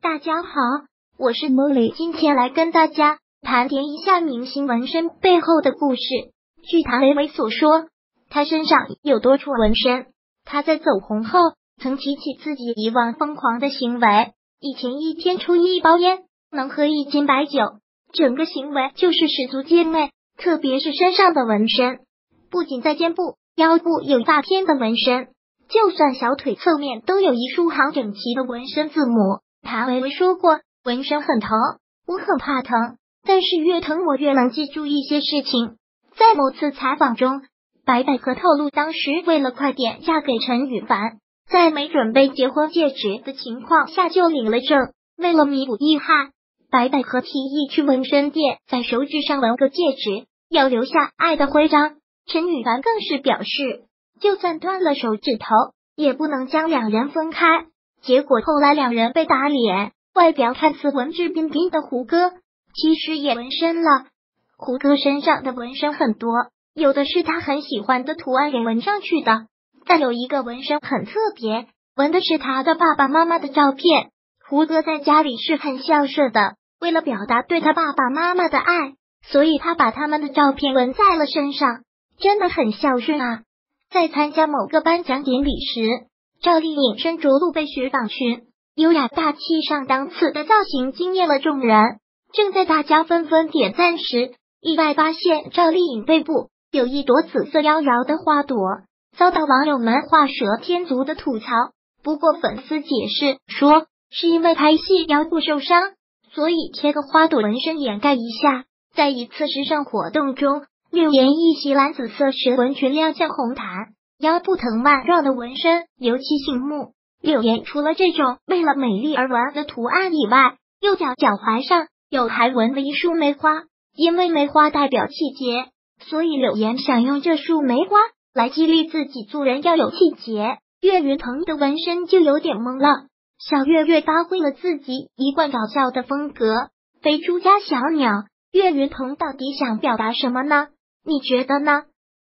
大家好，我是茉莉，今天来跟大家盘点一下明星纹身背后的故事。据谭维维所说，他身上有多处纹身。他在走红后，曾提起自己以往疯狂的行为，以前一天抽1包烟，能喝1斤白酒，整个行为就是十足健美，特别是身上的纹身，不仅在肩部、腰部有大片的纹身，就算小腿侧面都有一竖行整齐的纹身字母。谭维维说过，纹身很疼，我很怕疼，但是越疼我越能记住一些事情。在某次采访中，白百合透露，当时为了快点嫁给陈羽凡，在没准备结婚戒指的情况下就领了证。为了弥补遗憾，白百合提议去纹身店在手指上纹个戒指，要留下爱的徽章。陈羽凡更是表示，就算断了手指头，也不能将两人分开。结果后来两人被打脸，外表看似文质彬彬的胡歌，其实也纹身了。胡歌身上的纹身很多，有的是他很喜欢的图案给纹上去的，但有一个纹身很特别，纹的是他的爸爸妈妈的照片。胡歌在家里是很孝顺的，为了表达对他爸爸妈妈的爱，所以他把他们的照片纹在了身上，真的很孝顺啊。在参加某个颁奖典礼时，赵丽颖身着露背雪纺裙，优雅大气上档次的造型惊艳了众人。正在大家纷纷点赞时，意外发现赵丽颖背部有一朵紫色妖娆的花朵，遭到网友们画蛇添足的吐槽。不过粉丝解释说，是因为拍戏腰部受伤，所以贴个花朵纹身掩盖一下。在一次时尚活动中，柳岩一袭蓝紫色蛇纹裙亮相红毯，腰部藤蔓状的纹身尤其醒目。柳岩除了这种为了美丽而纹的图案以外，右脚脚踝上还纹了一束梅花，因为梅花代表气节，所以柳岩想用这束梅花来激励自己做人要有气节。岳云鹏的纹身就有点懵了，小岳岳发挥了自己一贯搞笑的风格，飞出家小鸟。岳云鹏到底想表达什么呢？你觉得呢？